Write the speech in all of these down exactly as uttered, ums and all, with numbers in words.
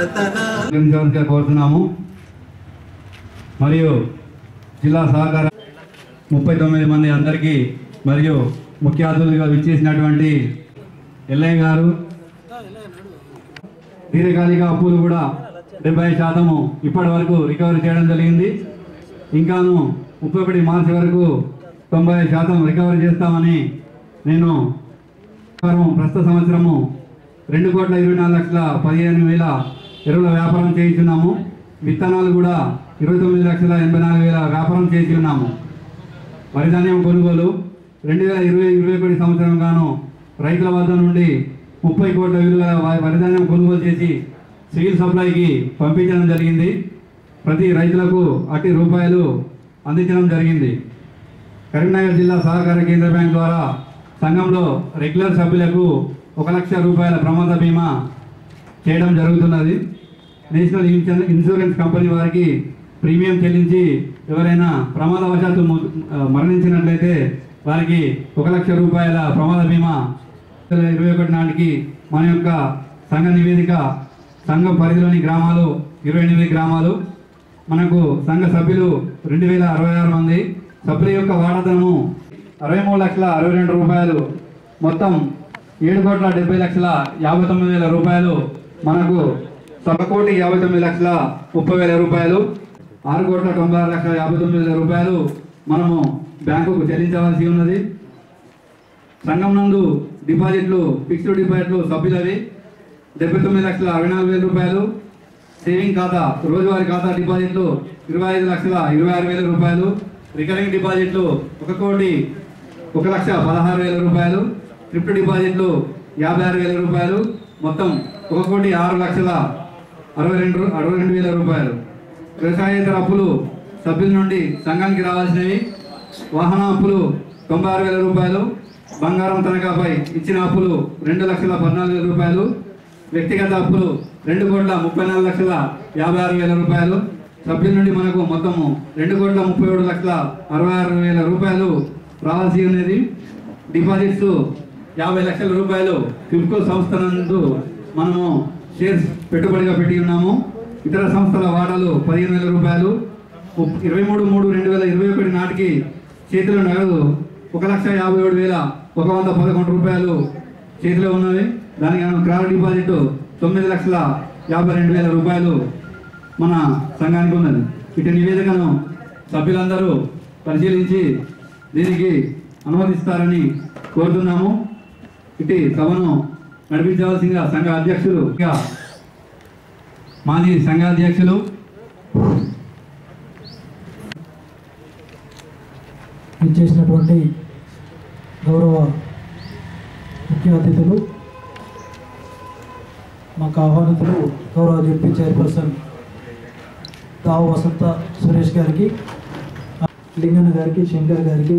కోరుతున్నాము. మరియు జిల్లా సహకార ముప్పై తొమ్మిది మంది అందరికీ మరియు ముఖ్య అతిథులుగా విచ్చేసినటువంటి ఎల్ఐ గారు, దీర్ఘకాలిక అప్పులు కూడా డెబ్బై శాతము ఇప్పటి వరకు రికవరీ చేయడం జరిగింది. ఇంకాను ముప్పై ఒకటి మార్చి వరకు తొంభై శాతం రికవరీ చేస్తామని నేను ప్రస్తుత సంవత్సరము రెండు కోట్ల ఇరవై నాలుగు లక్షల పదిహేను వేల ఎరువుల వ్యాపారం చేయించున్నాము. విత్తనాలు కూడా ఇరవై తొమ్మిది లక్షల ఎనభై నాలుగు వేల వ్యాపారం చేసి ఉన్నాము. వరిధాన్యం కొనుగోలు రెండు వేల ఇరవై ఇరవై ఒకటి సంవత్సరం గాను రైతుల వద్ద నుండి ముప్పై కోట్ల విలువ వరిధాన్యం కొనుగోలు చేసి సివిల్ సప్లైకి పంపించడం జరిగింది. ప్రతి రైతులకు అట్టి రూపాయలు అందించడం జరిగింది. కరీంనగర్ జిల్లా సహకార కేంద్ర బ్యాంక్ ద్వారా సంఘంలో రెగ్యులర్ సభ్యులకు ఒక లక్ష రూపాయల ప్రమాద బీమా చేయడం జరుగుతున్నది. నేషనల్ ఇన్సూరెన్స్ కంపెనీ వారికి ప్రీమియం చెల్లించి ఎవరైనా ప్రమాదవశాత్తు మరణించినట్లయితే వారికి ఒక లక్ష రూపాయల ప్రమాద బీమా ఇరవై ఒకటి నాటికి మన యొక్క సంఘ నివేదిక సంఘం పరిధిలోని గ్రామాలు ఇరవై ఎనిమిది గ్రామాలు, మనకు సంఘ సభ్యులు రెండు వేల అరవై ఆరు మంది, సభ్యుల యొక్క వాటాదనము అరవై మూడు లక్షల అరవై రెండు రూపాయలు, మొత్తం ఏడు కోట్ల డెబ్బై లక్షల యాభై తొమ్మిది వేల రూపాయలు, మనకు సభ కోటి యాభై తొమ్మిది లక్షల ముప్పై వేల రూపాయలు, ఆరు కోట్ల తొంభై ఆరు లక్షల యాభై తొమ్మిది వేల రూపాయలు మనము బ్యాంకుకు చెల్లించవలసి ఉన్నది. సంఘం నందు డిపాజిట్లు ఫిక్స్డ్ డిపాజిట్లు సభ్యులవి డెబ్బై తొమ్మిది లక్షల అరవై నాలుగు వేల రూపాయలు, సేవింగ్ ఖాతా రోజువారీ ఖాతా డిపాజిట్లు ఇరవై ఐదు లక్షల ఇరవై ఆరు వేల రూపాయలు, రికరింగ్ డిపాజిట్లు ఒక కోటి ఒక లక్ష పదహారు వేల రూపాయలు, థ్రిఫ్ట్ డిపాజిట్లు యాభై ఆరు వేల రూపాయలు, మొత్తం ఒక కోటి ఆరు లక్షల అరవై రెండు అరవై రెండు వేల రూపాయలు. వ్యవసాయేతర అప్పులు సభ్యుల నుండి సంఘానికి రావాల్సినవి వాహన అప్పులు తొంభై ఆరు వేల రూపాయలు, బంగారం తనఖాపై ఇచ్చిన అప్పులు రెండు లక్షల పద్నాలుగు వేల రూపాయలు, వ్యక్తిగత అప్పులు రెండు కోట్ల ముప్పై నాలుగు లక్షల యాభై ఆరు వేల రూపాయలు, సభ్యుల నుండి మనకు మొత్తము రెండు కోట్ల ముప్పై ఏడు లక్షల అరవై ఆరు వేల రూపాయలు రావాల్సి ఉన్నది. డిపాజిట్స్ యాభై లక్షల రూపాయలు ఫిఫ్కో సంస్థ నందు మనము షేర్స్ పెట్టుబడిగా పెట్టి ఉన్నాము. ఇతర సంస్థల వాటాలు పదిహేను వేల రూపాయలు. ఇరవై మూడు మూడు రెండు వేల ఇరవై ఒకటి నాటికి చేతిలో నగదు ఒక లక్ష యాభై ఏడు వేల ఒక వంద పదకొండు రూపాయలు చేతిలో ఉన్నవి. దానికి క్రాస్ డిపాజిట్ తొమ్మిది లక్షల యాభై రెండు వేల రూపాయలు మన సంఘానికి ఉన్నది. ఇటు నివేదికను సభ్యులందరూ పరిశీలించి దీనికి అనుమతిస్తారని కోరుతున్నాము. ఇటు సభను నడిపించవలసిందిగా సంఘ అధ్యక్షులు మాజీ సంఘ అధ్యక్షులు ఇచ్చేసినటువంటి గౌరవ ముఖ్య అతిథులు, మాకు ఆహ్వానితులు గౌరవ జెడ్పీ చైర్పర్సన్ తావు వసంత సురేష్ గారికి, లింగన్న గారికి, శంకర్ గారికి,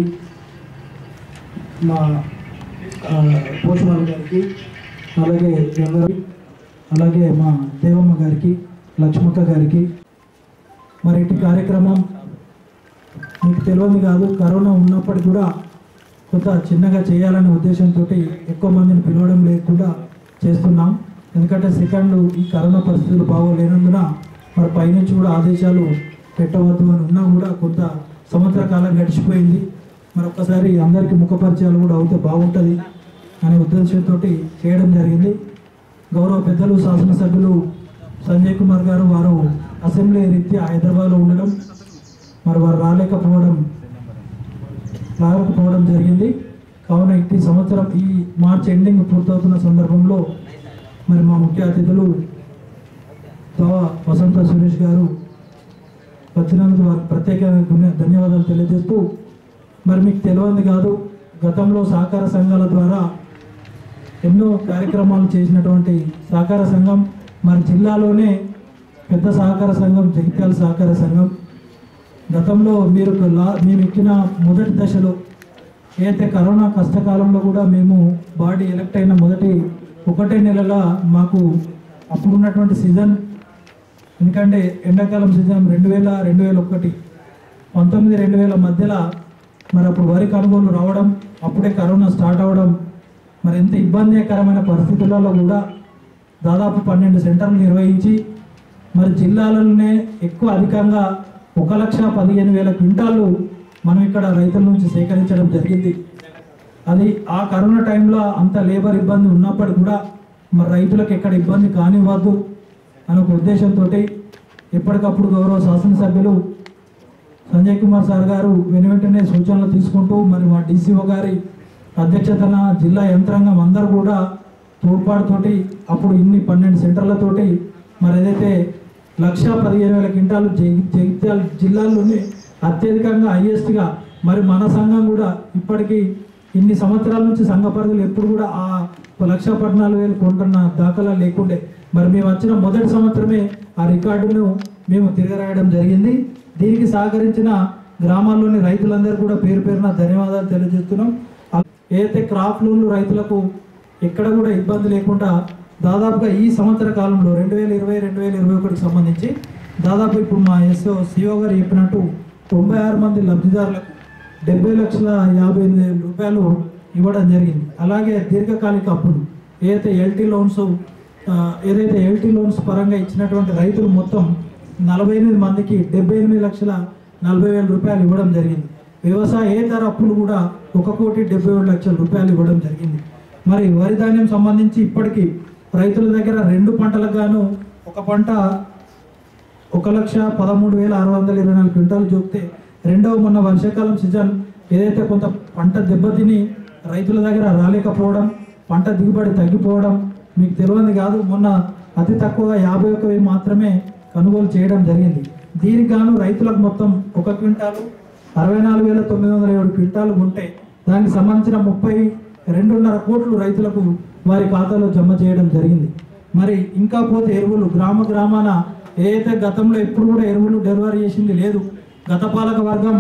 మా పోషమాల గారికి, అలాగే గంగారి, అలాగే మా దేవమ్మ గారికి, లక్ష్మక్క గారికి. మరి ఇటు కార్యక్రమం మీకు తెలియదు కాదు, కరోనా ఉన్నప్పటికీ కూడా కొంత చిన్నగా చేయాలనే ఉద్దేశంతో ఎక్కువ మందిని పిలవడం లేకుండా చేస్తున్నాం. ఎందుకంటే సెకండ్ ఈ కరోనా పరిస్థితులు బాగోలేనందున మరి పైనుంచి కూడా ఆదేశాలు పెట్టవద్దు అని ఉన్నా కూడా కొంత సంవత్సర కాలం గడిచిపోయింది. మరి ఒక్కసారి అందరికీ ముఖపరిచయాలు కూడా అవుతే బాగుంటుంది అనే ఉద్దేశంతో చేయడం జరిగింది. గౌరవ పెద్దలు శాసనసభ్యులు సంజయ్ కుమార్ గారు వారు అసెంబ్లీ రీత్యా హైదరాబాద్లో ఉండడం, మరి వారు రాలేకపోవడం రాకపోవడం జరిగింది. కావున ఈ సంవత్సరం ఈ మార్చ్ ఎండింగ్ పూర్తవుతున్న సందర్భంలో మరి మా ముఖ్య అతిథులు తావ వసంత సురేష్ గారు వచ్చినందుకు వారికి ప్రత్యేకంగా ధన్యవాదాలు తెలియజేస్తూ, మరి మీకు తెలియంది కాదు, గతంలో సహకార సంఘాల ద్వారా ఎన్నో కార్యక్రమాలు చేసినటువంటి సహకార సంఘం మరి జిల్లాలోనే పెద్ద సహకార సంఘం జగిత్యాల సహకార సంఘం. గతంలో మీరు లా మేము ఎక్కిన మొదటి దశలో ఏదైతే కరోనా కష్టకాలంలో కూడా మేము బాడీ ఎలక్ట్ అయిన మొదటి ఒకటే నెలల మాకు అప్పుడున్నటువంటి సీజన్, ఎందుకంటే ఎండాకాలం సీజన్ రెండు వేల రెండు వేల ఒకటి పంతొమ్మిది రెండు వేల మధ్యలో మరి అప్పుడు వరి కొనుగోలు రావడం, అప్పుడే కరోనా స్టార్ట్ అవ్వడం, మరి ఎంత ఇబ్బందికరమైన పరిస్థితులలో కూడా దాదాపు పన్నెండు సెంటర్లు నిర్వహించి మరి జిల్లాలలోనే ఎక్కువ అధికంగా ఒక లక్ష పదిహేను వేల క్వింటాళ్ళు మనం ఇక్కడ రైతుల నుంచి సేకరించడం జరిగింది. అది ఆ కరోనా టైంలో అంత లేబర్ ఇబ్బంది ఉన్నప్పటికీ కూడా మరి రైతులకు ఎక్కడ ఇబ్బంది కానివ్వద్దు అనే ఒక ఉద్దేశంతో ఎప్పటికప్పుడు గౌరవ శాసనసభ్యులు సంజయ్ కుమార్ సార్ గారు వెను వెంటనే సూచనలు తీసుకుంటూ మరి మా డీసీఓ గారి అధ్యక్షతన జిల్లా యంత్రాంగం అందరూ కూడా తోడ్పాటుతోటి అప్పుడు ఇన్ని పన్నెండు సెంటర్లతోటి మరి ఏదైతే లక్ష పదిహేను వేల క్వింటాలు జగిత్యాల జిల్లాల్లోనే అత్యధికంగా హైయెస్ట్గా మరి మన సంఘం కూడా ఇప్పటికీ ఇన్ని సంవత్సరాల నుంచి సంఘ పరిధులు ఎప్పుడు కూడా ఆ లక్ష పద్నాలుగు వేలు కొంటున్న దాఖలా లేకుండే మరి మేము వచ్చిన మొదటి సంవత్సరమే ఆ రికార్డును మేము తిరగరాయడం జరిగింది. దీనికి సహకరించిన గ్రామాల్లోని రైతులందరూ కూడా పేరు పేరున ధన్యవాదాలు తెలియజేస్తున్నాం. ఏదైతే క్రాప్ లోన్లు రైతులకు ఎక్కడ కూడా ఇబ్బంది లేకుండా దాదాపుగా ఈ సంవత్సర కాలంలో రెండు వేల ఇరవై రెండు వేల ఇరవై ఒకటికి సంబంధించి దాదాపు ఇప్పుడు మా ఎస్ఓ సిఓ గారు చెప్పినట్టు తొంభై ఆరు మంది లబ్ధిదారులకు డెబ్బై లక్షల యాభై ఎనిమిది వేల రూపాయలు ఇవ్వడం జరిగింది. అలాగే దీర్ఘకాలిక అప్పులు ఏదైతే ఎల్టీ లోన్స్ ఏదైతే ఎల్టీ లోన్స్ పరంగా ఇచ్చినటువంటి రైతులు మొత్తం నలభై ఎనిమిది మందికి డెబ్బై ఎనిమిది లక్షల నలభై వేల రూపాయలు ఇవ్వడం జరిగింది. వ్యవసాయేతర అప్పులు కూడా ఒక కోటి డెబ్బై ఏడు లక్షల రూపాయలు ఇవ్వడం జరిగింది. మరి వరి ధాన్యం సంబంధించి ఇప్పటికీ రైతుల దగ్గర రెండు పంటలకు గాను ఒక పంట ఒక లక్ష పదమూడు వేల ఆరు వందల ఇరవై నాలుగు క్వింటాలు చూపితే రెండవ మొన్న వర్షాకాలం సీజన్ ఏదైతే కొంత పంట దెబ్బతిని రైతుల దగ్గర రాలేకపోవడం, పంట దిగుబడి తగ్గిపోవడం మీకు తెలియదు కాదు. మొన్న అతి తక్కువగా యాభై ఒక్క వెయ్యి మాత్రమే కొనుగోలు చేయడం జరిగింది. దీనికి గాను రైతులకు మొత్తం ఒక క్వింటాలు అరవై నాలుగు వేల తొమ్మిది వందల ఏడు క్వింటాలు ఉంటే దానికి సంబంధించిన ముప్పై రెండున్నర కోట్లు రైతులకు వారి ఖాతాలో జమ చేయడం జరిగింది. మరి ఇంకా పోతే ఎరువులు గ్రామ గ్రామాన ఏదైతే గతంలో ఎప్పుడు కూడా ఎరువులు డెలివరీ చేసింది లేదు. గత పాలక వర్గం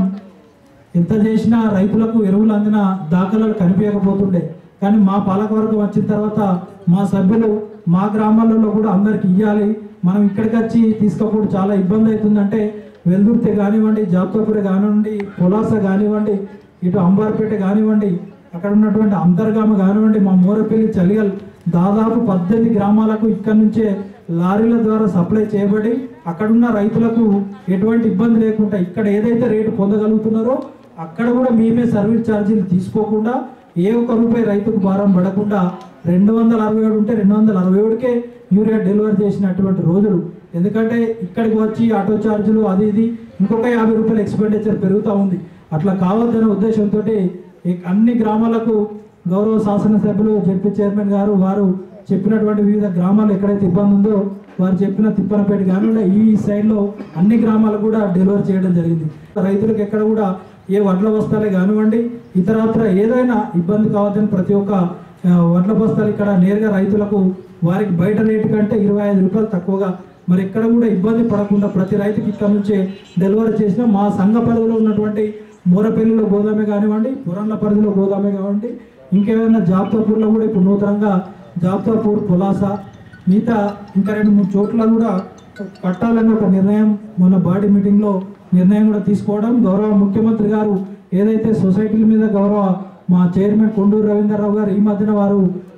ఎంత చేసినా రైతులకు ఎరువులు అందిన దాఖలాలు కనిపించకపోతుండే. కానీ మా పాలకవర్గం వచ్చిన తర్వాత మా సభ్యులు మా గ్రామాలలో కూడా అందరికి ఇవ్వాలి, మనం ఇక్కడికి వచ్చి తీసుకోకూడదు చాలా ఇబ్బంది అవుతుందంటే వెల్దుర్తి కానివ్వండి, జాబ్తాపూర్ కానివ్వండి, పొలాస కానివ్వండి, ఇటు అంబార్పేట కానివ్వండి, అక్కడ ఉన్నటువంటి అంతర్గామ కానివ్వండి, మా మోరపల్లి చలిగల్ దాదాపు పద్దెనిమిది గ్రామాలకు ఇక్కడ నుంచే లారీల ద్వారా సప్లై చేయబడి అక్కడున్న రైతులకు ఎటువంటి ఇబ్బంది లేకుండా ఇక్కడ ఏదైతే రేటు పొందగలుగుతున్నారో అక్కడ కూడా మేమే సర్వీస్ ఛార్జీలు తీసుకోకుండా ఏ ఒక్క రూపాయి రైతుకు భారం పడకుండా రెండు వందల అరవై ఏడు ఉంటే రెండు వందల అరవై ఏడుకే యూరియా డెలివరీ చేసినటువంటి రోజులు. ఎందుకంటే ఇక్కడికి వచ్చి ఆటో ఛార్జీలు అది ఇది ఇంకొక యాభై రూపాయలు ఎక్స్పెండిచర్ పెరుగుతూ ఉంది. అట్లా కావద్దనే ఉద్దేశంతో అన్ని గ్రామాలకు గౌరవ శాసనసభ్యులు జడ్పీ చైర్మన్ గారు వారు చెప్పినటువంటి వివిధ గ్రామాలు ఎక్కడైతే ఇబ్బంది ఉందో వారు చెప్పిన తిప్పనపేట కానివ్వండి ఈ సైడ్లో అన్ని గ్రామాలకు కూడా డెలివరీ చేయడం జరిగింది. రైతులకు ఎక్కడ కూడా ఏ వడ్ల బస్తాలే కానివ్వండి ఇతరత్ర ఏదైనా ఇబ్బంది కావద్దని ప్రతి ఒక్క వడ్ల బస్తాలు ఇక్కడ నేరుగా రైతులకు వారికి బయట రేటు కంటే ఇరవై ఐదు రూపాయలు తక్కువగా మరి ఎక్కడ కూడా ఇబ్బంది పడకుండా ప్రతి రైతుకి ఇక్కడ నుంచే డెలివరీ చేసిన మా సంఘ పరిధిలో ఉన్నటువంటి మోరపల్లిలో గోదామే కానివ్వండి, పురాణల పరిధిలో గోదామే కానివ్వండి, ఇంకేమైనా జాబ్తాపూర్లో కూడా ఇప్పుడు నూతనంగా జాబ్తాపూర్ పొలాస మిగతా ఇంకా రెండు మూడు చోట్ల కూడా కట్టాలని ఒక నిర్ణయం మన బాడీ మీటింగ్లో నిర్ణయం కూడా తీసుకోవడం. గౌరవ ముఖ్యమంత్రి గారు ఏదైతే సొసైటీల మీద గౌరవ మా చైర్మన్ కొండూరు రవీంద్రరావు గారు ఈ మధ్యన వారు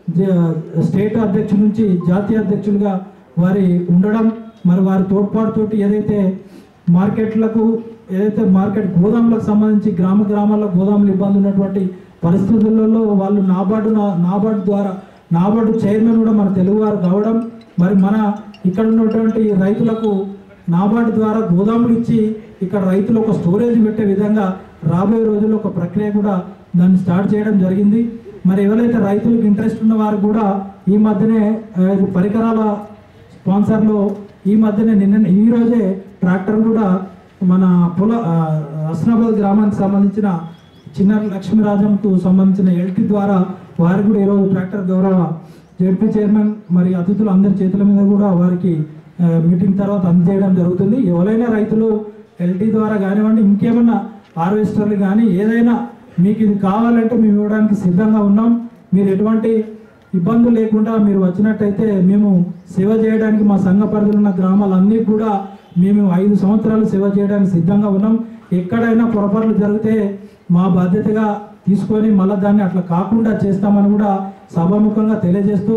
స్టేట్ అధ్యక్షుల నుంచి జాతీయ అధ్యక్షులుగా వారి ఉండడం మరి వారి తోడ్పాటుతోటి ఏదైతే మార్కెట్లకు ఏదైతే మార్కెట్ గోదాములకు సంబంధించి గ్రామ గ్రామాల్లో గోదాములు ఇబ్బంది ఉన్నటువంటి పరిస్థితులలో వాళ్ళు నాబార్డు నాబార్డు ద్వారా నాబార్డు చైర్మన్ కూడా మన తెలుగువారు కావడం మరి మన ఇక్కడ ఉన్నటువంటి రైతులకు నాబార్డు ద్వారా గోదాములు ఇచ్చి ఇక్కడ రైతులు ఒక స్టోరేజ్ పెట్టే విధంగా రాబోయే రోజుల్లో ఒక ప్రక్రియ కూడా దాన్ని స్టార్ట్ చేయడం జరిగింది. మరి ఎవరైతే రైతులకు ఇంట్రెస్ట్ ఉన్న వారు కూడా ఈ మధ్యనే పరికరాల స్పాన్సర్లో ఈ మధ్యనే నిన్న ఈ రోజే ట్రాక్టర్ కూడా మన పొల హస్నాబాద్ గ్రామానికి సంబంధించిన చిన్న లక్ష్మీరాజంకు సంబంధించిన ఎల్టీ ద్వారా వారు కూడా ఈరోజు ట్రాక్టర్ గౌరవ జడ్పీ చైర్మన్ మరి అతిథులు అందరి చేతుల మీద కూడా వారికి మీటింగ్ తర్వాత అందజేయడం జరుగుతుంది. ఎవరైనా రైతులు ఎల్టీ ద్వారా కానివ్వండి ఇంకేమన్నా హార్వెస్టర్లు కానీ ఏదైనా మీకు ఇది కావాలంటే మేము ఇవ్వడానికి సిద్ధంగా ఉన్నాం. మీరు ఎటువంటి ఇబ్బందులు లేకుండా మీరు వచ్చినట్టయితే మేము సేవ చేయడానికి మా సంఘ పరిధిలో ఉన్న గ్రామాలన్నీ కూడా మేము ఐదు సంవత్సరాలు సేవ చేయడానికి సిద్ధంగా ఉన్నాం. ఎక్కడైనా పొరపాట్లు జరిగితే మా బాధ్యతగా తీసుకొని మళ్ళీ దాన్ని అట్లా కాకుండా చేస్తామని కూడా సభాముఖంగా తెలియజేస్తూ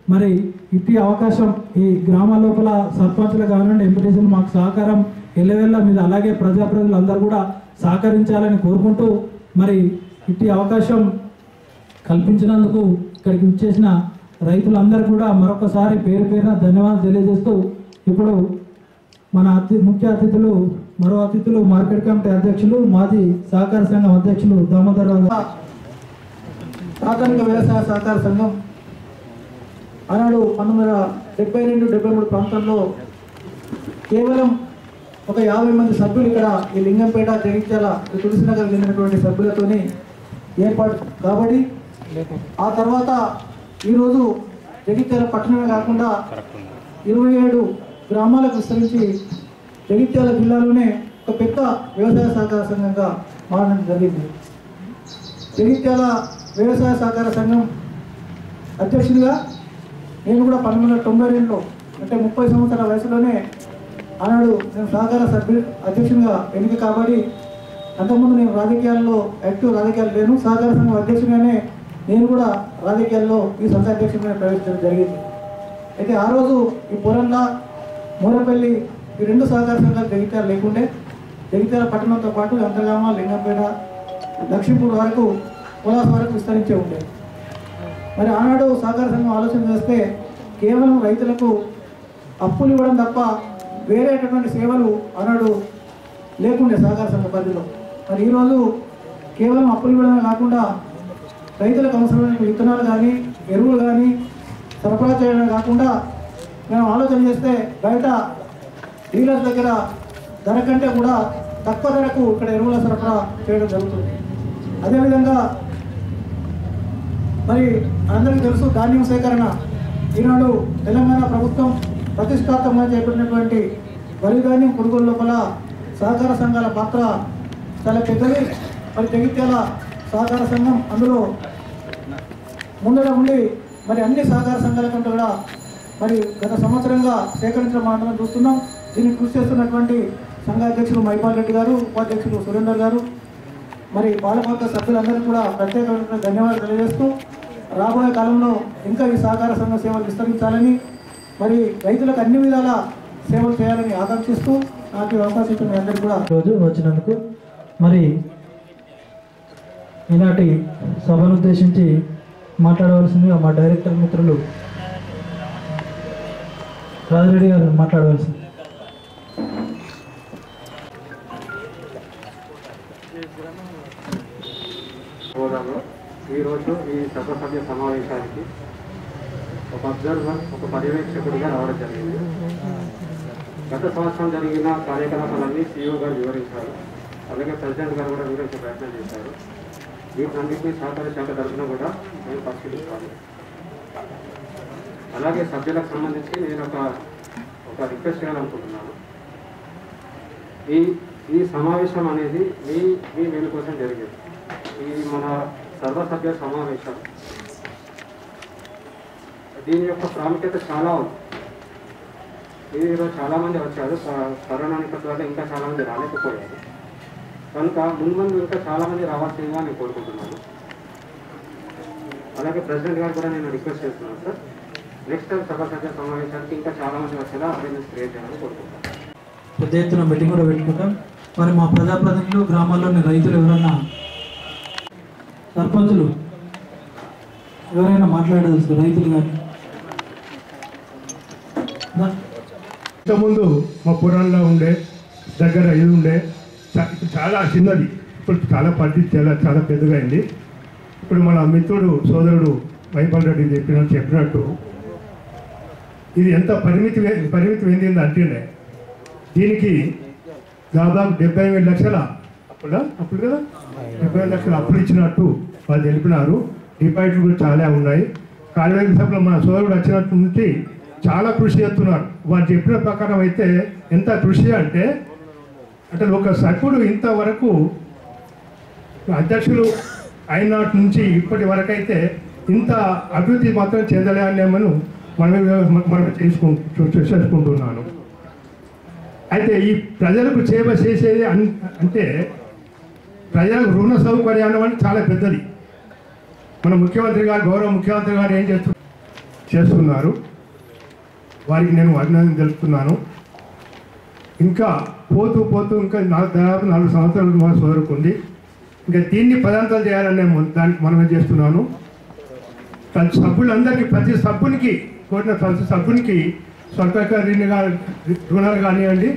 మరి ఇట్టి అవకాశం ఈ గ్రామ లోపల సర్పంచులు కానివ్వండి ఎంపీటీసీలు మాకు సహకారం ఎల్లవెల్ల మీద అలాగే ప్రజాప్రతినిధులందరూ కూడా సహకరించాలని కోరుకుంటూ మరి ఇట్టి అవకాశం కల్పించినందుకు ఇక్కడికి వచ్చేసిన రైతులందరూ కూడా మరొకసారి పేరు పేరున ధన్యవాదాలు తెలియజేస్తూ ఇప్పుడు మన అతి ముఖ్య అతిథులు మరో అతిథులు మార్కెట్ కమిటీ అధ్యక్షులు మాజీ సహకార సంఘం అధ్యక్షులు దామోదరరావు గారు. ప్రాథమిక వ్యవసాయ సహకార సంఘం ఆనాడు పంతొమ్మిది వందల డెబ్బై రెండు డెబ్బై మూడు ప్రాంతంలో కేవలం ఒక యాభై మంది సభ్యులు ఇక్కడ ఈ లింగంపేట జగిత్యాల తులసినగర్ చెందినటువంటి సభ్యులతోని ఏర్పాటు కాబట్టి ఆ తర్వాత ఈరోజు జగిత్యాల పట్టణమే కాకుండా ఇరవై ఏడు గ్రామాలకు విస్తరించి జగిత్యాల జిల్లాలోనే ఒక పెద్ద వ్యవసాయ సహకార సంఘంగా మారడం జరిగింది. జగిత్యాల వ్యవసాయ సహకార సంఘం అధ్యక్షుడిగా నేను కూడా పంతొమ్మిది వందల తొంభై రెండులో అంటే ముప్పై సంవత్సరాల వయసులోనే ఆనాడు నేను సహకార సభ్యులు అధ్యక్షునిగా ఎన్నిక కాబట్టి అంతకుముందు నేను రాజకీయాల్లో యాక్టివ్ రాజకీయాలు లేను. సహకార సంఘం అధ్యక్షుడిగానే నేను కూడా రాజకీయాల్లో ఈ సంఘ అధ్యక్షుడిగా ప్రవేశించడం జరిగింది. అయితే ఆ రోజు ఈ పొరంగా మూరపల్లి ఈ రెండు సహకార సంఘాలు జగిత్యాల లేకుండే జగిత్యాల పట్టణంతో పాటు అంతర్గామ లింగంపేట లక్ష్మీపూర్ వరకు పులాస వరకు విస్తరించే ఉండే. మరి ఆనాడు సహకార సంఘం ఆలోచన చేస్తే కేవలం రైతులకు అప్పులు ఇవ్వడం తప్ప వేరేటటువంటి సేవలు ఆనాడు లేకుండే సహకార సంఘ పరిధిలో. మరి ఈరోజు కేవలం అప్పులు ఇవ్వడమే కాకుండా రైతులకు అవసరమైన విత్తనాలు కానీ ఎరువులు కానీ సరఫరా చేయడమే కాకుండా మేము ఆలోచన చేస్తే బయట డీలర్స్ దగ్గర ధర కంటే కూడా తక్కువ ధరకు ఇక్కడ ఎరువుల సరఫరా చేయడం జరుగుతుంది. అదేవిధంగా మరి అందరికీ తెలుసు ధాన్యం సేకరణ ఈనాడు తెలంగాణ ప్రభుత్వం ప్రతిష్టాత్మకంగా చేపట్టినటువంటి వరి ధాన్యం కొనుగోలు లోపల సహకార సంఘాల పాత్ర చాలా పెద్దది. మరి జగిత్యాల సహకార సంఘం అందులో ముందర ఉండి మరి అన్ని సహకార సంఘాల కంటే కూడా మరి గత సంవత్సరంగా సేకరించడం మాత్రం చూస్తున్నాం. దీన్ని కృషి చేస్తున్నటువంటి సంఘ అధ్యక్షులు మైపాల్ రెడ్డి గారు, ఉపాధ్యక్షులు సురేందర్ గారు, మరి పాలకవర్గ సభ్యులందరికీ కూడా ప్రత్యేకమైన ధన్యవాదాలు తెలియజేస్తూ రాబోయే కాలంలో ఇంకా ఈ సహకార సంఘ సేవలు విస్తరించాలని మరి రైతులకు అన్ని విధాల సేవలు చేయాలని ఆకాంక్షిస్తూ నాకు అవకాశం ఇచ్చిన మీ అందరికీ కూడా రోజు వచ్చినందుకు మరి ఈనాటి సభను ఉద్దేశించి మాట్లాడవలసిందిగా మా డైరెక్టర్ మిత్రులు రాజిరెడ్డి గారు మాట్లాడవలసింది. ఈరోజు ఈ సర్వసభ్య సమావేశానికి ఒక అబ్జర్వర్ ఒక పర్యవేక్షకుడిగా రావడం జరిగింది. గత సంవత్సరం జరిగిన కార్యకలాపాలన్నీ సీఈఓ గారు వివరించారు. అలాగే ప్రెసిడెంట్ గారు కూడా వివరించే ప్రయత్నం చేశారు. వీటన్నింటినీ సహకార శాఖ తరఫున కూడా మేము పరిశీలిస్తాము. అలాగే సభ్యులకు సంబంధించి నేను ఒక ఒక రిక్వెస్ట్ చేయాలనుకుంటున్నాను. ఈ ఈ సమావేశం అనేది మీ మీ మేలు కోసం జరిగింది. ఈ మన సర్వసభ్య సమావేశం దీని యొక్క ప్రాముఖ్యత చాలా ఉంది. ఈరోజు చాలామంది వచ్చారు. కరోనా నేపథ్యంలో ఇంకా చాలామంది రాలేకపోయారు. కనుక ముందు ఇంకా చాలామంది రావాల్సిందిగా నేను కోరుకుంటున్నాను. అలాగే ప్రెసిడెంట్ గారు కూడా నేను రిక్వెస్ట్ చేస్తున్నాను సార్, నెక్స్ట్ టైం సభాసభ్య సమావేశానికి ఇంకా చాలామంది వచ్చేలా అవేర్నెస్ క్రియేట్ చేయాలని కోరుకుంటున్నాను. పెద్ద ఎత్తున మీటింగ్ కూడా పెట్టుకుంటాం. మరి మా ప్రజాప్రతినిధులు గ్రామాల్లోని రైతులు ఎవరైనా సర్పంచులు ఎవరైనా మాట్లాడవచ్చు రైతులు కానీ ఇంతకుముందు మా పురాణంలో ఉండే దగ్గర ఇది ఉండే చాలా చిన్నది, ఇప్పుడు చాలా పరిధి చాలా చాలా పెద్దగా అయింది. ఇప్పుడు మన మిత్రుడు సోదరుడు మైపాల్ రెడ్డి చెప్పినట్టు చెప్పినట్టు ఇది ఎంత పరిమితి పరిమితి చెందింది అంటేనే దీనికి దాదాపు డెబ్బై ఐదు లక్షల అప్పుడా అప్పుడు కదా డెబ్బై ఐదు లక్షల అప్పులు ఇచ్చినట్టు వాళ్ళు తెలిపినారు. డిపాజిట్లు కూడా చాలా ఉన్నాయి. కార్యవర్గ సభలో మన సోదరుడు వచ్చినట్టు నుంచి చాలా కృషి చేస్తున్నారు. వాళ్ళు చెప్పిన ప్రకారం అయితే ఎంత కృషి అంటే అంటే ఒక సభ్యుడు ఇంతవరకు అధ్యక్షులు అయినటి నుంచి ఇప్పటి వరకు అయితే ఇంత అభివృద్ధి మాత్రం చెందలేమని మనం మనం చేసుకుంటూ చేసుకుంటున్నాను. అయితే ఈ ప్రజలకు సేవ చేసేది అంటే ప్రజలకు రుణ సౌకర్యాలు అంటే చాలా పెద్దది. మన ముఖ్యమంత్రి గారు గౌరవ ముఖ్యమంత్రి గారు ఏం చేస్తున్నారు, చేస్తున్నారు. వారికి నేను అభినందన తెలుపుతున్నాను. ఇంకా పోతూ పోతూ ఇంకా నాలుగు దాదాపు నాలుగు సంవత్సరాలు మా సోదరుకు ఉంది. ఇంకా దీన్ని పదాంతాలు చేయాలని నేను దానికి మనమే చేస్తున్నాను. ప్రతి సభ్యులందరికీ ప్రతి సభ్యునికి కోరిన ప్రతి సభ్యునికి స్వర్గ రుణాలు కానివ్వండి,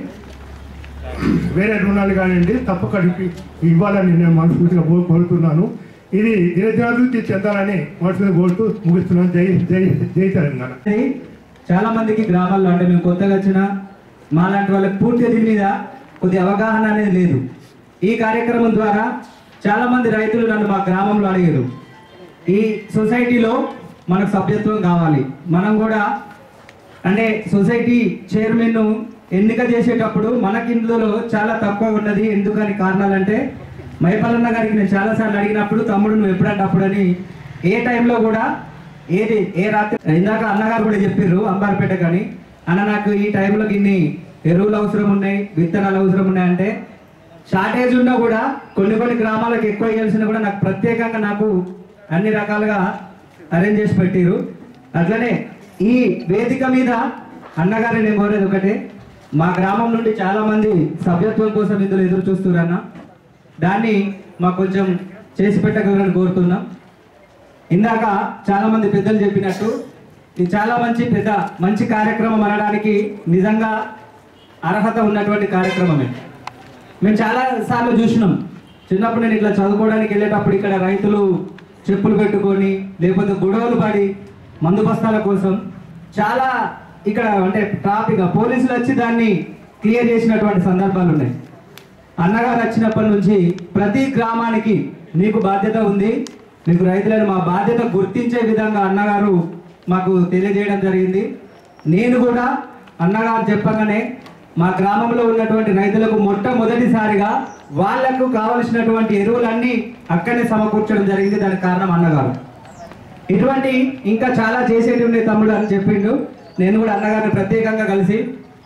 వేరే రుణాలు కానివ్వండి తప్పక ఇవ్వాలని నేను మనస్ఫూర్తిగా కోరుతున్నాను. ఇది దినదినాభివృద్ధి చెందాలని మనస్ఫూర్తిగా కోరుతూ ముగిస్తున్నాను. జై జై జై తెలంగాణ. చాలా మందికి గ్రామాల్లో అంటే మేము కొత్తగా వచ్చిన మాలాంటి వాళ్ళకి పూర్తి దీని మీద కొద్ది అవగాహన అనేది లేదు. ఈ కార్యక్రమం ద్వారా చాలా మంది రైతులు నన్ను మా గ్రామంలో అడిగారు, ఈ సొసైటీలో మనకు సభ్యత్వం కావాలి, మనం కూడా అంటే సొసైటీ చైర్మన్ ఎన్నిక చేసేటప్పుడు మనకి ఇందులో చాలా తక్కువ ఉన్నది. ఎందుకని కారణాలంటే మైపల్లన్న గారికి నేను చాలాసార్లు అడిగినప్పుడు తమ్ముడు నువ్వు ఎప్పుడంటే అప్పుడని ఏ టైంలో కూడా ఏది ఏ రాత్రి ఇందాక అన్నగారు కూడా చెప్పారు అంబార్పేట కానీ అన్న నాకు ఈ టైంలో ఇన్ని ఎరువులు అవసరం ఉన్నాయి, విత్తనాలు అవసరం ఉన్నాయి అంటే షార్టేజ్ ఉన్నా కూడా కొన్ని కొన్ని గ్రామాలకు ఎక్కువ ఇవ్వాల్సిన కూడా నాకు ప్రత్యేకంగా నాకు అన్ని రకాలుగా అరేంజ్ చేసి పెట్టారు. అట్లనే ఈ వేదిక మీద అన్నగారు నేను కోరేది ఒకటే, మా గ్రామం నుండి చాలా మంది సభ్యత్వం కోసం ఇందులో ఎదురు చూస్తున్నారన్న, దాన్ని మాకు కొంచెం చేసి పెట్టగలరని కోరుతున్నాం. ఇందాక చాలా మంది పెద్దలు చెప్పినట్టు ఇది చాలా మంచి పెద్ద మంచి కార్యక్రమం అనడానికి నిజంగా అర్హత ఉన్నటువంటి కార్యక్రమమే. మేము చాలా సార్లు చూసినాం. చిన్నప్పుడు నేను ఇట్లా చదువుకోవడానికి వెళ్ళేటప్పుడు ఇక్కడ రైతులు చెప్పులు పెట్టుకొని లేకపోతే గొడవలు పడి మందు బస్తాల కోసం చాలా ఇక్కడ అంటే ట్రాఫిక్ పోలీసులు వచ్చి దాన్ని క్లియర్ చేసినటువంటి సందర్భాలు ఉన్నాయి. అన్నగారు వచ్చినప్పటి నుంచి ప్రతి గ్రామానికి నీకు బాధ్యత ఉంది, నీకు రైతులను మా బాధ్యత గుర్తించే విధంగా అన్నగారు మాకు తెలియజేయడం జరిగింది. నేను కూడా అన్నగారు చెప్పగానే మా గ్రామంలో ఉన్నటువంటి రైతులకు మొట్టమొదటిసారిగా వాళ్లకు కావలసినటువంటి ఎరువులన్నీ అక్కడనే సమకూర్చడం జరిగింది. దానికి కారణం అన్నగారు. ఇటువంటి ఇంకా చాలా చేసేటి ఉండే తమ్ముడు అని చెప్పిండు. నేను కూడా అన్నగారిని ప్రత్యేకంగా కలిసి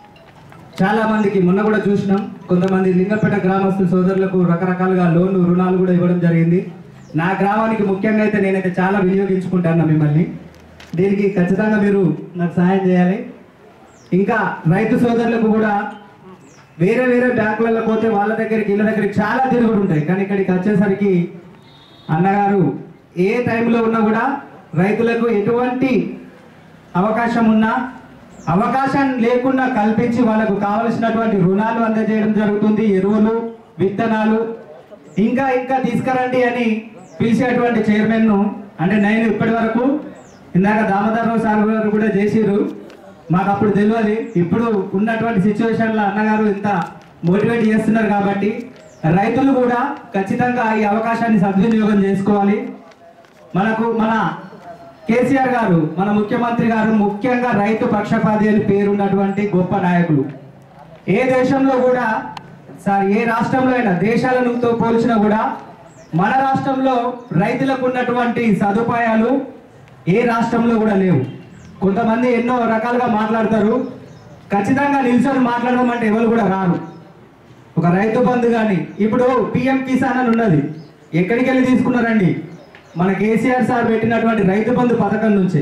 చాలా మందికి మొన్న కూడా చూసినాం, కొంతమంది లింగంపేట గ్రామస్తుల సోదరులకు రకరకాలుగా లోన్లు రుణాలు కూడా ఇవ్వడం జరిగింది. నా గ్రామానికి ముఖ్యంగా అయితే నేనైతే చాలా వినియోగించుకుంటాను మిమ్మల్ని. దీనికి ఖచ్చితంగా మీరు నాకు సహాయం చేయాలి. ఇంకా రైతు సోదరులకు కూడా వేరే వేరే బ్యాంకులలో పోతే వాళ్ళ దగ్గరికి వీళ్ళ దగ్గరికి చాలా తిరుగుడు ఉంటాయి, కానీ ఇక్కడికి వచ్చేసరికి అన్నగారు ఏ టైంలో ఉన్నా కూడా రైతులకు ఎటువంటి అవకాశం ఉన్నా అవకాశం లేకుండా కల్పించి వాళ్ళకు కావలసినటువంటి రుణాలు అందజేయడం జరుగుతుంది. ఎరువులు, విత్తనాలు ఇంకా ఇంకా తీసుకురండి అని పిలిచేటువంటి చైర్మన్ను అంటే నేను ఇప్పటి వరకు ఇందాక దామోదరరావు సార్ గారు కూడా చేసిరు, మాకు అప్పుడు తెలియదు. ఇప్పుడు ఉన్నటువంటి సిచ్యువేషన్లో అన్నగారు ఇంత మోటివేట్ చేస్తున్నారు కాబట్టి రైతులు కూడా ఖచ్చితంగా ఈ అవకాశాన్ని సద్వినియోగం చేసుకోవాలి. మనకు మన కేసీఆర్ గారు మన ముఖ్యమంత్రి గారు ముఖ్యంగా రైతు పక్షపాతి అని పేరున్నటువంటి గొప్ప నాయకులు. ఏ దేశంలో కూడా సార్ ఏ రాష్ట్రంలో అయినా దేశాలతో పోల్చినా కూడా మన రాష్ట్రంలో రైతులకు ఉన్నటువంటి సదుపాయాలు ఏ రాష్ట్రంలో కూడా లేవు. కొంతమంది ఎన్నో రకాలుగా మాట్లాడతారు, ఖచ్చితంగా నిల్చొని మాట్లాడడం అంటే ఎవరు కూడా రారు. ఒక రైతు బంధు కానీ ఇప్పుడు పిఎం కిసాన్ అని ఉన్నది, ఎక్కడికి వెళ్ళి తీసుకున్నారండి? మన కేసీఆర్ సార్ పెట్టినటువంటి రైతు బంధు పథకం నుంచి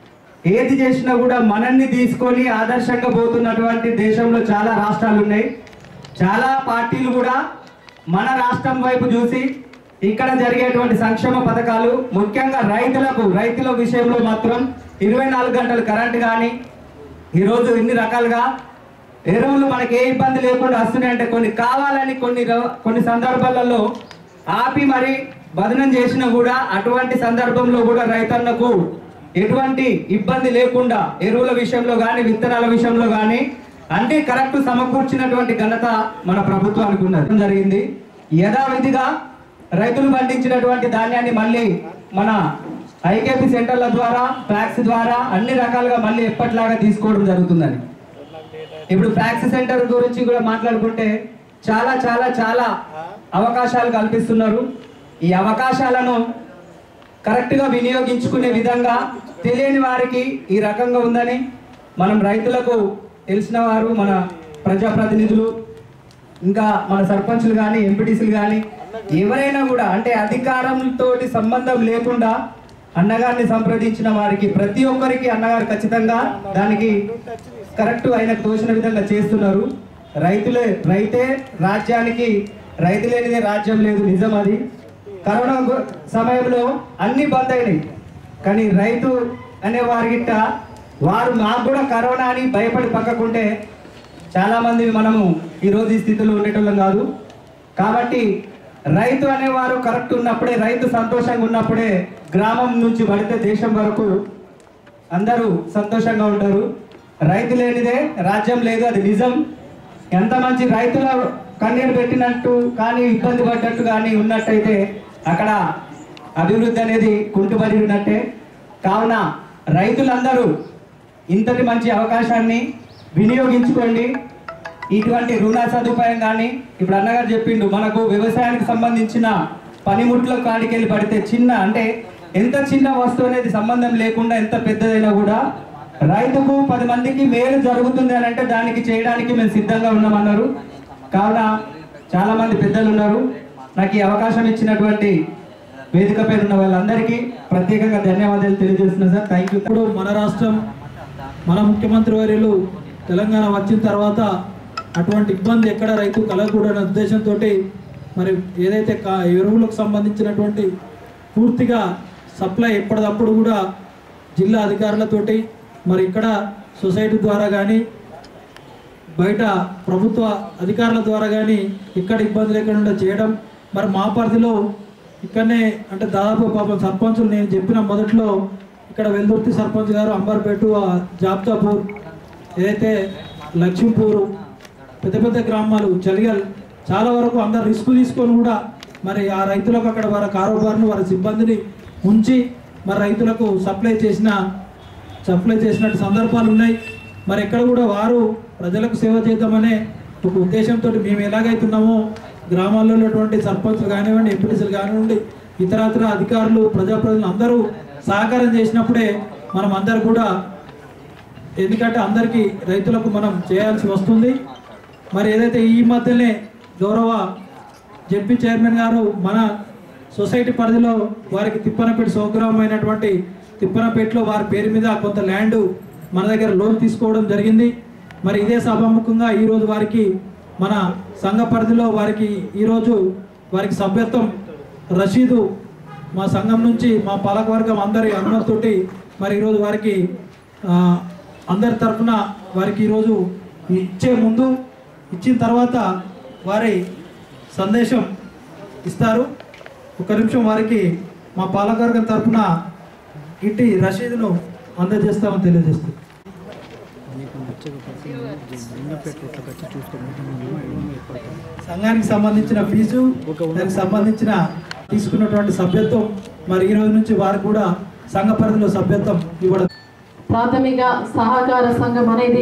ఏది చేసినా కూడా మనల్ని తీసుకొని ఆదర్శంగా పోతున్నటువంటి దేశంలో చాలా రాష్ట్రాలు ఉన్నాయి. చాలా పార్టీలు కూడా మన రాష్ట్రం వైపు చూసి ఇక్కడ జరిగేటువంటి సంక్షేమ పథకాలు ముఖ్యంగా రైతులకు రైతుల విషయంలో మాత్రం ఇరవై నాలుగు గంటలు కరెంటు కానీ ఈరోజు ఇన్ని రకాలుగా ఎరువులు మనకి ఏ ఇబ్బంది లేకుండా వస్తున్నాయి అంటే కొన్ని కావాలని కొన్ని కొన్ని సందర్భాలలో ఆపి మరి బదనం చేసినా కూడా అటువంటి సందర్భంలో కూడా రైతన్నకు ఎటువంటి ఇబ్బంది లేకుండా ఎరువుల విషయంలో కానీ విత్తనాల విషయంలో కానీ అన్ని కరెక్ట్ సమకూర్చినటువంటి ఘనత మన ప్రభుత్వానికి ఉన్నది జరిగింది. యథావిధిగా రైతులు పండించినటువంటి ధాన్యాన్ని మళ్ళీ మన ఐకేపీ సెంటర్ల ద్వారా ఫ్యాక్స్ ద్వారా అన్ని రకాలుగా మళ్ళీ ఎప్పటిలాగా తీసుకోవడం జరుగుతుందని. ఇప్పుడు ఫ్యాక్స్ సెంటర్ గురించి కూడా మాట్లాడుకుంటే చాలా చాలా చాలా అవకాశాలు కల్పిస్తున్నారు. ఈ అవకాశాలను కరెక్ట్గా వినియోగించుకునే విధంగా తెలియని వారికి ఈ రకంగా ఉందని మనం రైతులకు తెలిసిన వారు మన ప్రజాప్రతినిధులు ఇంకా మన సర్పంచులు కానీ ఎంపీటీసీలు కానీ ఎవరైనా కూడా అంటే అధికారంతో సంబంధం లేకుండా అన్నగారిని సంప్రదించిన వారికి ప్రతి ఒక్కరికి అన్నగారు ఖచ్చితంగా దానికి కరెక్ట్ ఆయనకు తోచిన విధంగా చేస్తున్నారు. రైతులే రైతే రాజ్యానికి, రైతు లేనిదే రాజ్యం లేదు, నిజం అది. కరోనా సమయంలో అన్ని బంద్ అయినాయి, కానీ రైతు అనే వారిగిట్ట వారు మాకు కూడా కరోనా అని భయపడి పక్కకుంటే చాలామంది మనము ఈరోజు ఈ స్థితిలో ఉండేటోళ్ళం కాదు. కాబట్టి రైతు అనేవారు కరెక్ట్ ఉన్నప్పుడే, రైతు సంతోషంగా ఉన్నప్పుడే గ్రామం నుంచి పడితే దేశం వరకు అందరూ సంతోషంగా ఉంటారు. రైతు లేనిదే రాజ్యం లేదు, అది నిజం. ఎంత మంచి రైతుల కన్నీరు పెట్టినట్టు కానీ ఇబ్బంది పడ్డట్టు కానీ ఉన్నట్టయితే అక్కడ అభివృద్ధి అనేది కుంటుపడి ఉన్నట్టే. కావున రైతులందరూ ఇంతటి మంచి అవకాశాన్ని వినియోగించుకోండి. ఇటువంటి రుణ సదుపాయం కానీ ఇప్పుడు అన్నగారు చెప్పిండు, మనకు వ్యవసాయానికి సంబంధించిన పనిముట్ల కాడికి వెళ్ళి పడితే చిన్న అంటే ఎంత చిన్న వస్తువు అనేది సంబంధం లేకుండా ఎంత పెద్దదైనా కూడా రైతుకు పది మందికి మేలు జరుగుతుంది అని అంటే దానికి చేయడానికి మేము సిద్ధంగా ఉన్నామన్నారు. కావున చాలా మంది పెద్దలు ఉన్నారు. నాకు ఈ అవకాశం ఇచ్చినటువంటి వేదికపై ఉన్న వాళ్ళందరికీ ప్రత్యేకంగా ధన్యవాదాలు తెలియజేస్తున్నాను సార్. Thank you. ఇప్పుడు మన రాష్ట్రం, మన ముఖ్యమంత్రి వర్యులు తెలంగాణ వచ్చిన తర్వాత అటువంటి ఇబ్బంది ఎక్కడ రైతు కలగకూడదనే ఉద్దేశంతో మరి ఏదైతే కా ఎరువులకు సంబంధించినటువంటి పూర్తిగా సప్లై ఎప్పటికప్పుడు కూడా జిల్లా అధికారులతోటి మరి ఇక్కడ సొసైటీ ద్వారా కానీ బయట ప్రభుత్వ అధికారుల ద్వారా కానీ ఇక్కడ ఇబ్బంది లేకుండా చేయడం. మరి మా పరిధిలో ఇక్కడనే అంటే దాదాపు పాపం సర్పంచులు నేను చెప్పిన మొదట్లో ఇక్కడ వెల్దుర్తి సర్పంచ్ గారు, అంబర్పేట, జాబ్తాపూర్, ఏదైతే లక్ష్మీపూర్, పెద్ద పెద్ద గ్రామాలు, చలిగల్, చాలా వరకు అందరు రిస్క్ తీసుకొని కూడా మరి ఆ రైతులకు అక్కడ వారి కారోబార్ను వారి సిబ్బందిని ఉంచి మరి రైతులకు సప్లై చేసిన సప్లై చేసినట్టు సందర్భాలు ఉన్నాయి. మరి ఎక్కడ కూడా వారు ప్రజలకు సేవ చేద్దామనే ఒక ఉద్దేశంతో మేము ఎలాగైతున్నామో గ్రామాల్లో ఉన్నటువంటి సర్పంచ్లు కానివ్వండి, ఎంపీటీసీలు కానివ్వండి, ఇతరత్ర అధికారులు, ప్రజాప్రతినిధులు అందరూ సహకారం చేసినప్పుడే మనం అందరు కూడా, ఎందుకంటే అందరికీ రైతులకు మనం చేయాల్సి వస్తుంది. మరి ఏదైతే ఈ మధ్యనే గౌరవ జెడ్పీ చైర్మన్ గారు మన సొసైటీ పరిధిలో వారికి తిప్పనపేట సౌగ్రామైనటువంటి తిప్పనపేటలో వారి పేరు మీద కొంత ల్యాండ్ మన దగ్గర లోన్ తీసుకోవడం జరిగింది. మరి ఇదే సభాముఖంగా ఈరోజు వారికి మన సంఘ పరిధిలో వారికి ఈరోజు వారికి సభ్యత్వం రసీదు మా సంఘం నుంచి మా పాలకవర్గం అందరి అనుమతితోటి మరి ఈరోజు వారికి అందరి తరఫున వారికి ఈరోజు ఇచ్చే ముందు ఇచ్చిన తర్వాత వారి సందేశం ఇస్తారు. ఒక నిమిషం వారికి మా పాలకవర్గం తరఫున ఇట్టి రసీదును అందజేస్తామని తెలియజేస్తాం. సంఘానికి సంబంధించిన ఫీజు, దానికి సంబంధించిన తీసుకున్నటువంటి సభ్యత్వం మరి ఈ రోజు నుంచి వారికి కూడా సంఘ పరిధిలో సభ్యత్వం ఇవ్వడం. ప్రాథమిక సహకార సంఘం అనేది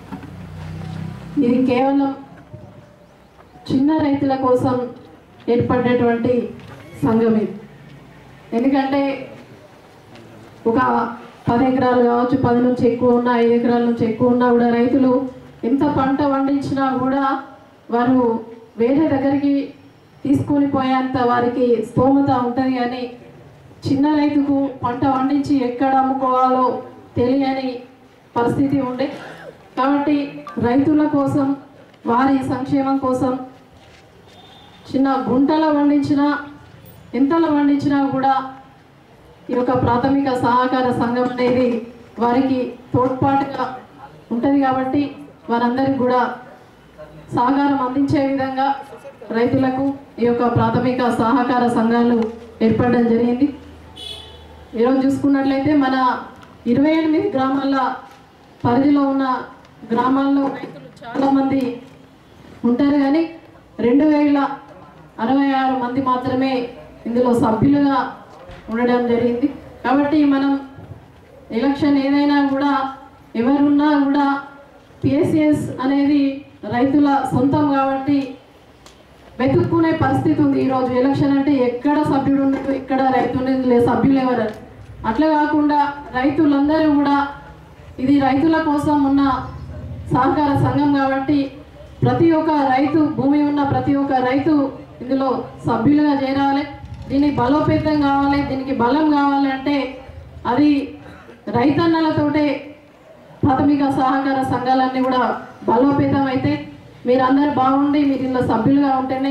ఇది కేవలం చిన్న రైతుల కోసం ఏర్పడేటువంటి సంఘం ఇది. ఎందుకంటే ఒక పది ఎకరాలు కావచ్చు, పది నుంచి ఎక్కువ ఉన్న, ఐదు ఎకరాల నుంచి ఎక్కువ ఉన్నా కూడా రైతులు ఎంత పంట పండించినా కూడా వారు వేరే దగ్గరికి తీసుకొని పోయేంత వారికి స్తోమత ఉంటుంది. కానీ చిన్న రైతుకు పంట పండించి ఎక్కడ అమ్ముకోవాలో తెలియని పరిస్థితి ఉండే. కాబట్టి రైతుల కోసం, వారి సంక్షేమం కోసం చిన్న గుంటలో పండించిన, ఎంతలో పండించినా కూడా ఈ యొక్క ప్రాథమిక సహకార సంఘం అనేది వారికి తోడ్పాటుగా ఉంటుంది. కాబట్టి వారందరికీ కూడా సహకారం అందించే విధంగా రైతులకు ఈ యొక్క ప్రాథమిక సహకార సంఘాలు ఏర్పడడం జరిగింది. ఈరోజు చూసుకున్నట్లయితే మన ఇరవై ఎనిమిది గ్రామాల పరిధిలో ఉన్న గ్రామాల్లో రైతులు చాలామంది ఉంటారు, కానీ రెండు వేల అరవై ఆరు మంది మాత్రమే ఇందులో సభ్యులుగా ఉండడం జరిగింది. కాబట్టి మనం ఎలక్షన్ ఏదైనా కూడా ఎవరున్నా కూడా పిఎస్సిఎస్ అనేది రైతుల సొంతం కాబట్టి వెతుక్కునే పరిస్థితి ఉంది. ఈరోజు ఎలక్షన్ అంటే ఎక్కడ సభ్యుడు ఉన్నట్టు, ఎక్కడ రైతు లేదు, సభ్యులు ఎవరు. అట్లా కాకుండా రైతులందరూ కూడా ఇది రైతుల కోసం ఉన్న సహకార సంఘం కాబట్టి ప్రతి ఒక్క రైతు, భూమి ఉన్న ప్రతి ఒక్క రైతు ఇందులో సభ్యులుగా చేరాలి. దీనికి బలోపేతం కావాలి, దీనికి బలం కావాలి అంటే అది రైతన్నలతోటే ప్రాథమిక సహకార సంఘాలన్నీ కూడా బలోపేతం అయితే మీరందరూ బాగుండి మీరు ఇందులో సభ్యులుగా ఉంటేనే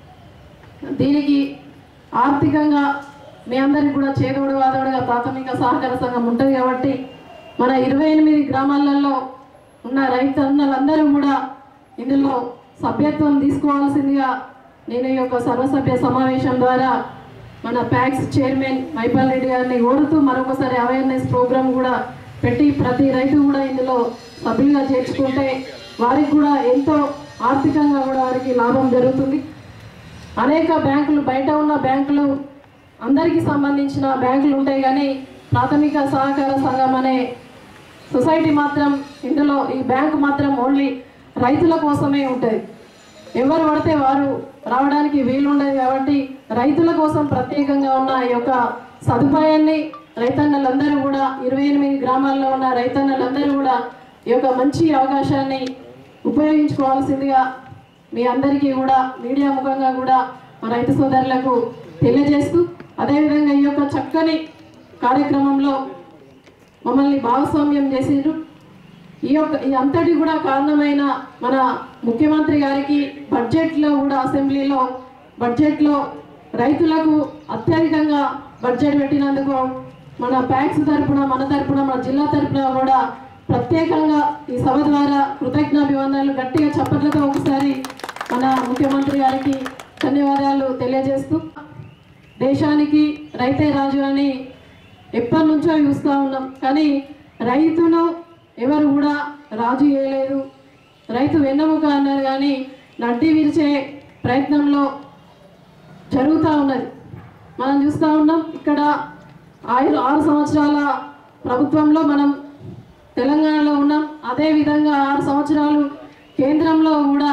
దీనికి ఆర్థికంగా మీ అందరికి కూడా చేదోడు వాదోడుగా ప్రాథమిక సహకార సంఘం ఉంటుంది కాబట్టి మన ఇరవై ఎనిమిది గ్రామాలలో ఉన్న రైతన్నలందరూ కూడా ఇందులో సభ్యత్వం తీసుకోవాల్సిందిగా నేను ఈ యొక్క సర్వసభ్య సమావేశం ద్వారా మన ప్యాక్స్ చైర్మన్ మైపాల్ రెడ్డి గారిని కోరుతూ మరొకసారి అవేర్నెస్ ప్రోగ్రామ్ కూడా పెట్టి ప్రతి రైతు కూడా ఇందులో సభ్యులుగా చేర్చుకుంటే వారికి కూడా ఎంతో ఆర్థికంగా కూడా వారికి లాభం జరుగుతుంది. అనేక బ్యాంకులు బయట ఉన్న బ్యాంకులు అందరికీ సంబంధించిన బ్యాంకులు ఉంటాయి కానీ ప్రాథమిక సహకార సంఘం అనే సొసైటీ మాత్రం ఇందులో ఈ బ్యాంకు మాత్రం ఓన్లీ రైతుల కోసమే ఉంటుంది. ఎవరు పడితే వారు రావడానికి వీలుండదు కాబట్టి రైతుల కోసం ప్రత్యేకంగా ఉన్న ఈ యొక్క సదుపాయాన్ని రైతన్నలందరూ కూడా ఇరవై ఎనిమిది గ్రామాల్లో ఉన్న రైతన్నలందరూ కూడా ఈ యొక్క మంచి అవకాశాన్ని ఉపయోగించుకోవాల్సిందిగా మీ అందరికీ కూడా మీడియా ముఖంగా కూడా మా రైతు సోదరులకు తెలియజేస్తూ అదేవిధంగా ఈ యొక్క చక్కని కార్యక్రమంలో మమ్మల్ని భాగస్వామ్యం చేసిరు. ఈ యొక్క ఈ అంతటి కూడా కారణమైన మన ముఖ్యమంత్రి గారికి బడ్జెట్లో కూడా అసెంబ్లీలో బడ్జెట్లో రైతులకు అత్యధికంగా బడ్జెట్ పెట్టినందుకు మన ప్యాక్స్ తరపున మన తరపున మన జిల్లా తరపున కూడా ప్రత్యేకంగా ఈ సభ ద్వారా కృతజ్ఞాభివందనలు గట్టిగా చప్పట్లతో ఒకసారి మన ముఖ్యమంత్రి గారికి ధన్యవాదాలు తెలియజేస్తూ దేశానికి రైతే రాజు అని ఎప్పటి నుంచో చూస్తూ ఉన్నాం కానీ రైతును ఎవరు కూడా రాజు చేయలేదు. రైతు వెన్నెముక అన్నారు కానీ నడ్డి విరిచే ప్రయత్నంలో జరుగుతూ ఉన్నది. మనం చూస్తూ ఉన్నాం ఇక్కడ ఆరు ఆరు సంవత్సరాల ప్రభుత్వంలో మనం తెలంగాణలో ఉన్నాం. అదేవిధంగా ఆరు సంవత్సరాలు కేంద్రంలో కూడా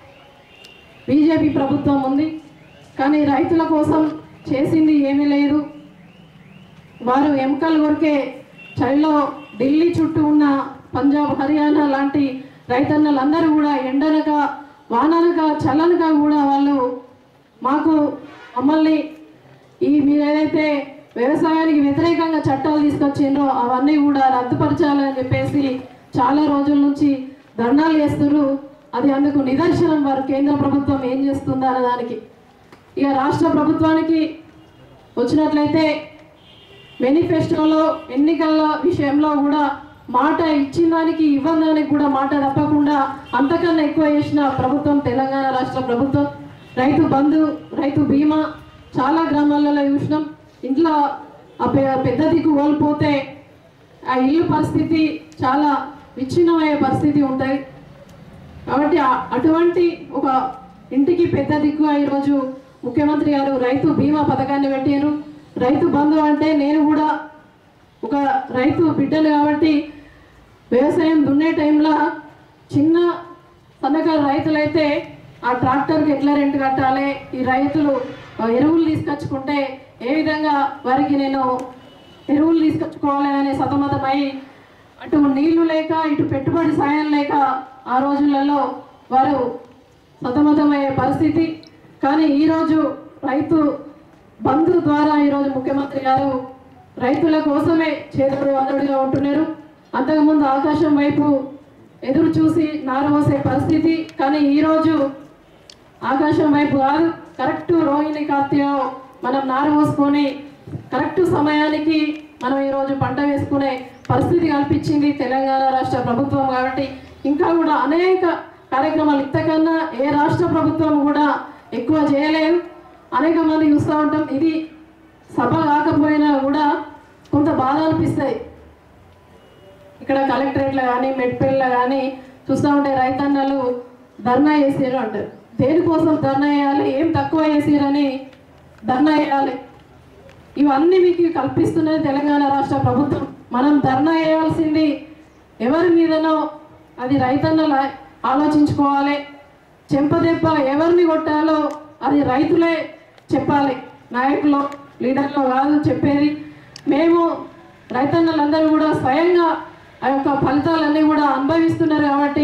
బీజేపీ ప్రభుత్వం ఉంది కానీ రైతుల కోసం చేసింది ఏమీ లేదు. వారు ఎముకలు కొరికే చలిలో ఢిల్లీ చుట్టూ ఉన్న పంజాబ్ హర్యానా లాంటి రైతన్నలందరూ కూడా ఎండనక వాననక చల్లనక కూడా వాళ్ళు మాకు మమ్మల్ని ఈ మీరు ఏదైతే వ్యవసాయానికి వ్యతిరేకంగా చట్టాలు తీసుకొచ్చిండ్రో అవన్నీ కూడా రద్దుపరచాలని చెప్పేసి చాలా రోజుల నుంచి ధర్నాలు చేస్తున్నారు. అది అందుకు నిదర్శనం వారు కేంద్ర ప్రభుత్వం ఏం చేస్తుందా అనే దానికి. ఇక రాష్ట్ర ప్రభుత్వానికి వచ్చినట్లయితే మేనిఫెస్టోలో ఎన్నికల విషయంలో కూడా మాట ఇచ్చిన దానికి ఇవ్వని దానికి కూడా మాట తప్పకుండా అంతకన్నా ఎక్కువ చేసిన ప్రభుత్వం తెలంగాణ రాష్ట్ర ప్రభుత్వం. రైతు బంధు రైతు బీమా చాలా గ్రామాలలో చూసినాం. ఇంట్లో ఆ పెద్ద దిక్కు కోల్పోతే ఆ ఇల్లు పరిస్థితి చాలా విచ్ఛిన్నమయ్యే పరిస్థితి ఉంటాయి కాబట్టి అటువంటి ఒక ఇంటికి పెద్ద దిక్కుగా ఈరోజు ముఖ్యమంత్రి గారు రైతు బీమా పథకాన్ని పెట్టారు. రైతు బంధు అంటే నేను కూడా ఒక రైతు బిడ్డలు కాబట్టి వ్యవసాయం దున్నే టైంలో చిన్న సన్నకారు రైతులైతే ఆ ట్రాక్టర్కి ఎట్లా రెంట్ కట్టాలి, ఈ రైతులు ఎరువులు తీసుకొచ్చుకుంటే ఏ విధంగా వారికి నేను ఎరువులు తీసుకొచ్చుకోవాలి అనే సతమతమై అటు నీళ్లు లేక ఇటు పెట్టుబడి సాయం లేక ఆ రోజులలో వారు సతమతమయ్యే పరిస్థితి. కానీ ఈరోజు రైతు బంధు ద్వారా ఈరోజు ముఖ్యమంత్రి గారు రైతుల కోసమే చేదోడు వాదోడుగా ఉంటున్నారు. అంతకుముందు ఆకాశం వైపు ఎదురు చూసి నారమోసే పరిస్థితి కానీ ఈరోజు ఆకాశం వైపు కాదు కరెక్ట్ రోహిణి కార్తీలో మనం నారమోసుకొని కరెక్ట్ సమయానికి మనం ఈరోజు పంట వేసుకునే పరిస్థితి కల్పించింది తెలంగాణ రాష్ట్ర ప్రభుత్వం. కాబట్టి ఇంకా కూడా అనేక కార్యక్రమాలు ఇంతకన్నా ఏ రాష్ట్ర ప్రభుత్వం కూడా ఎక్కువ చేయలేదు. అనేక మంది చూస్తూ ఉంటాం. ఇది సభ కాకపోయినా కూడా కొంత బాధ అనిపిస్తాయి. ఇక్కడ కలెక్టరేట్లో కానీ మెట్పల్లిలో కానీ చూస్తూ ఉంటే రైతన్నలు ధర్నా చేసారు అంటారు. దేనికోసం ధర్నా చేయాలి, ఏం తక్కువ చేసిరని ధర్నా చేయాలి. ఇవన్నీ మీకు కల్పిస్తున్నది తెలంగాణ రాష్ట్ర ప్రభుత్వం. మనం ధర్నా చేయాల్సింది ఎవరి మీదనో అది రైతన్నలు ఆలోచించుకోవాలి. చెంపదెబ్బ ఎవరిని కొట్టాలో అది రైతులే చెప్పాలి. నాయకులు లీడర్లో కాదు చెప్పేది. మేము రైతన్నలందరూ కూడా స్వయంగా ఆ యొక్క ఫలితాలన్నీ కూడా అనుభవిస్తున్నారు కాబట్టి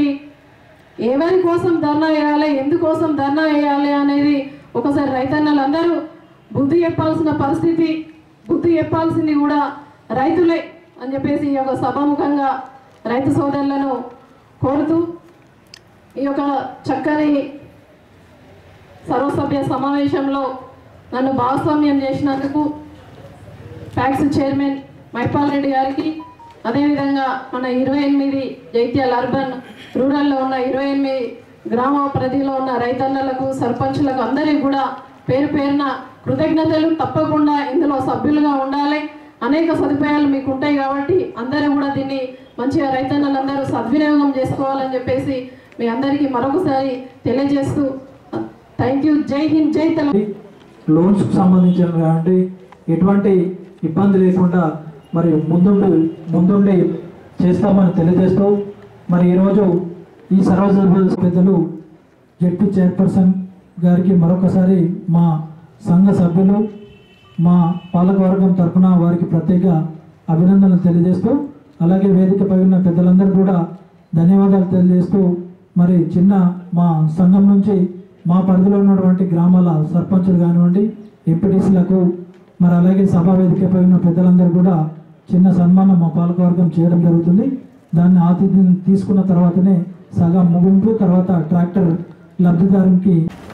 ఎవరి కోసం ధర్నా చేయాలి, ఎందుకోసం ధర్నా చేయాలి అనేది ఒకసారి రైతన్నలందరూ బుద్ధి చెప్పాల్సిన పరిస్థితి, బుద్ధి చెప్పాల్సింది కూడా రైతులే అని చెప్పేసి ఈ యొక్క సభాముఖంగా రైతు సోదరులను కోరుతూ ఈ యొక్క చక్కని సర్వసభ్య సమావేశంలో నన్ను భాగస్వామ్యం చేసినందుకు ప్యాక్స్ చైర్మన్ మైపాల్ రెడ్డి గారికి, అదేవిధంగా మన ఇరవై ఎనిమిది జైత్యాల అర్బన్ రూరల్లో ఉన్న ఇరవై ఎనిమిది గ్రామ పరిధిలో ఉన్న రైతన్నలకు, సర్పంచులకు అందరికీ కూడా పేరు పేరున కృతజ్ఞతలు. తప్పకుండా ఇందులో సభ్యులుగా ఉండాలి, అనేక సదుపాయాలు మీకు ఉంటాయి కాబట్టి అందరూ కూడా దీన్ని మంచిగా రైతన్నలందరూ సద్వినియోగం చేసుకోవాలని చెప్పేసి మీ అందరికీ మరొకసారి తెలియజేస్తూ థ్యాంక్ యూ. జై హింద్, జై తెలంగాణ. లోన్స్కి సంబంధించిన కాబట్టి ఎటువంటి ఇబ్బంది లేకుండా మరి ముందుండి ముందుండి చేస్తామని తెలియజేస్తూ మరి ఈరోజు ఈ సర్వసభ్య పెద్దలు జెడ్పీ చైర్పర్సన్ గారికి మరొకసారి మా సంఘ సభ్యులు మా పాలకవర్గం తరఫున వారికి ప్రత్యేక అభినందనలు తెలియజేస్తూ, అలాగే వేదికపై ఉన్న పెద్దలందరూ కూడా ధన్యవాదాలు తెలియజేస్తూ మరి చిన్న మా సంఘం నుంచి మా పరిధిలో ఉన్నటువంటి గ్రామాల సర్పంచులు కానివ్వండి, ఎంపీటీసీలకు మరి అలాగే సభా వేదికపై ఉన్న పెద్దలందరూ కూడా చిన్న సన్మానం మా పాలకవర్గం చేయడం జరుగుతుంది. దాన్ని ఆతిథ్యం తీసుకున్న తర్వాతనే సగం ముగింపు, తర్వాత ట్రాక్టర్ లబ్ధిదారునికి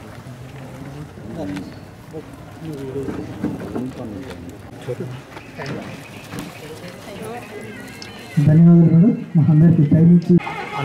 ధన్యవాదాలు మేడం. మా అందరికీ టైం ఇచ్చి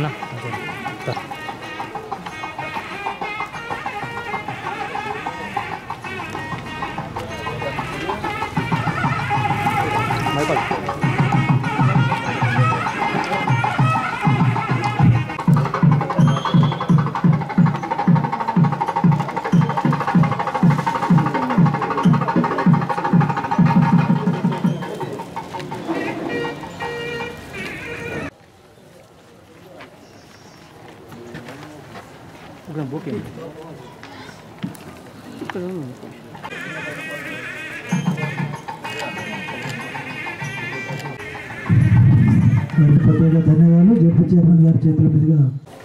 ప్రత్యేక ధన్యవాదాలు. జడ్పీ చైర్మన్ గారి చేతుల మీదుగా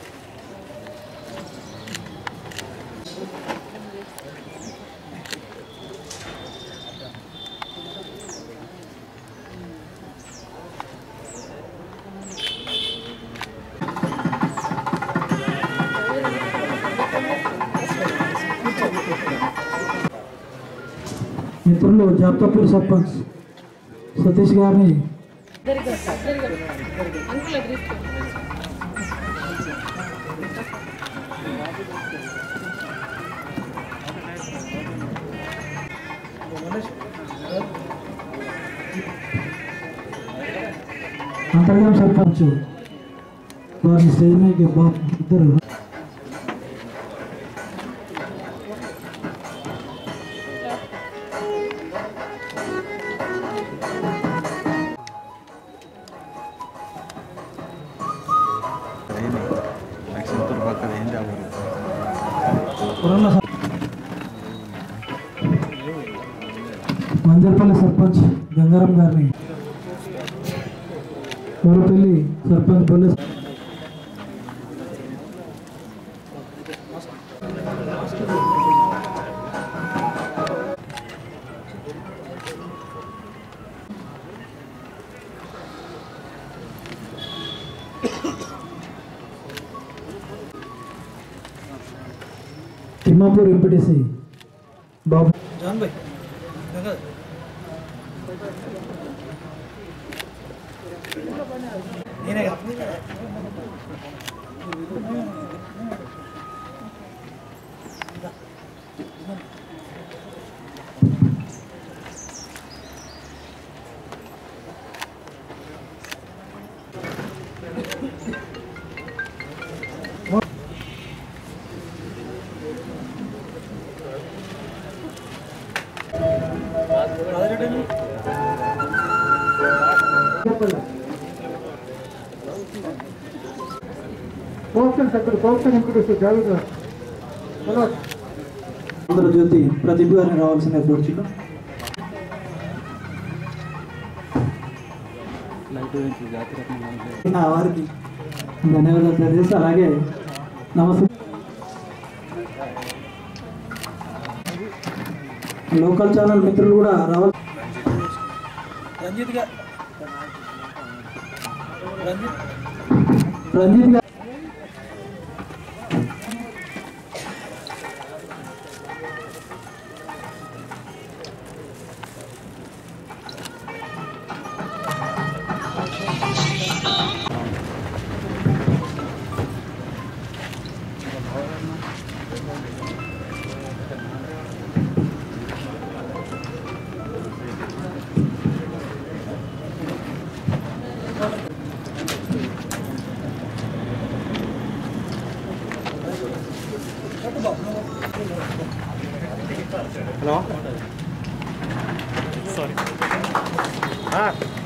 మిత్రులు జాప్తాపూర్ సర్పంచ్ సతీష్ గారిని అంతర్గం సర్పంచ్ వారిని స్టేజ్ మీద బాబు ఇద్దరు మంజర్పల్లి సర్పంచ్ గంగారాం గారిని, ఊరుపల్లి సర్పంచ్ బొల్లి తిమ్మాపూర్ ఎంపీటీసీ బాబు జాన్ భాయ్ నేనే ఆంధ్రజ్యోతి ప్రతిభ గారిని రావాల్సిన కోరుచున్నాం. వారికి ధన్యవాదాలు తెలియజేసి అలాగే నమస్తే లోకల్ ఛానల్ మిత్రులు కూడా రావాలి. రంజిత్ గారు రంజిత్ గారు హలో సారీ